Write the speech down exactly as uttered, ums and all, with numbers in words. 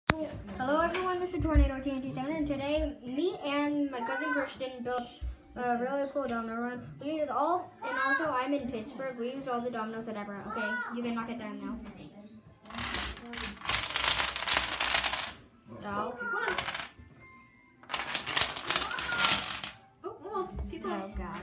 Hello everyone, this is Tornado T N T seven, and today me and my cousin Christian built a really cool domino run. We used all, and also I'm in Pittsburgh, we used all the dominoes that I brought. Okay, you can knock it down now. Dog. Come on. Oh, almost. Keep going. Oh god.